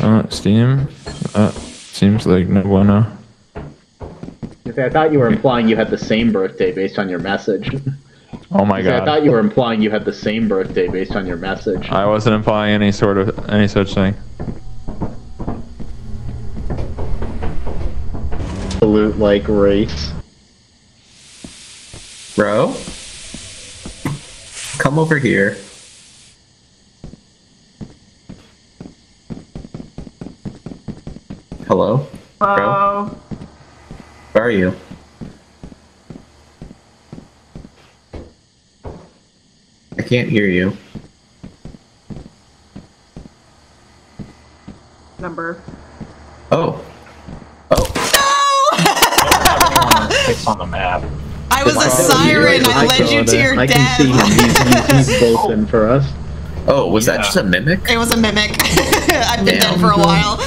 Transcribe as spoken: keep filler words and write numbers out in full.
Uh, Steam? Uh, seems like no bueno. I thought you were implying you had the same birthday based on your message. Oh my god. I thought you were implying you had the same birthday based on your message. I wasn't implying any sort of, any such thing. Absolute, like, race. Bro? Come over here. Hello? Hello? Bro? Where are you? I can't hear you. Number. Oh. Oh. It's on the map. I was a siren. I led you to your I death. can see him. He's, he's, he's bolting for us. Oh, was Yeah. that just a mimic? It was a mimic. I've been Damn. dead for a while.